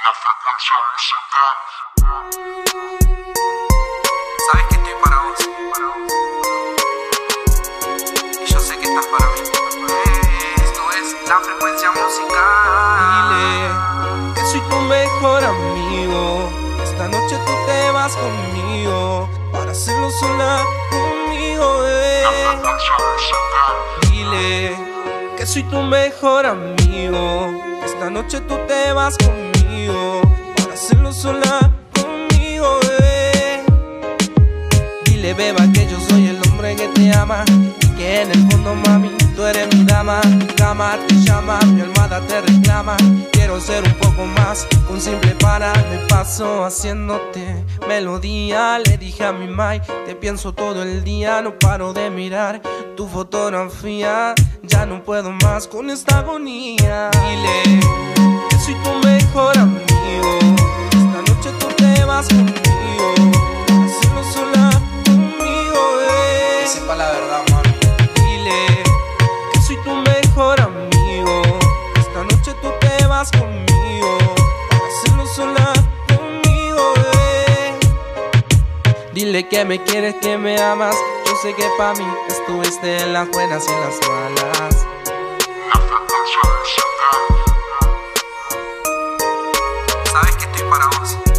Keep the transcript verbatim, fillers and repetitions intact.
La frecuencia musical. Sabes que estoy para vos, para vos. Y yo sé que estás para mí. Esto es La Frecuencia Musical. Dile que soy tu mejor amigo. Esta noche tú te vas conmigo para hacerlo sola conmigo, bebé. La frecuencia musical. Dile que soy tu mejor amigo. Esta noche tú te vas conmigo para hacerlo sola conmigo, bebé. Dile, beba, que yo soy el hombre que te ama y que en el fondo, mami, tú eres mi dama. Mi cama te llama, mi almohada te reclama. Quiero ser un poco más, un simple pana. Me paso haciéndote melodía. Le dije a mi mai, te pienso todo el día. No paro de mirar tu fotografía. Ya no puedo más con esta agonía. Dile que soy tu mejor amigo. Esta noche tú te vas conmigo para hacerlo sola conmigo, bebé. Sepa la verdad, mami. Dile que soy tu mejor amigo. Esta noche tú te vas conmigo para hacerlo sola conmigo, bebé. Dile que me quieres, que me amas. Yo sé que pa' mí estuviste en las buenas y en las malas. La frecuencia musical. Sabes que estoy para vos.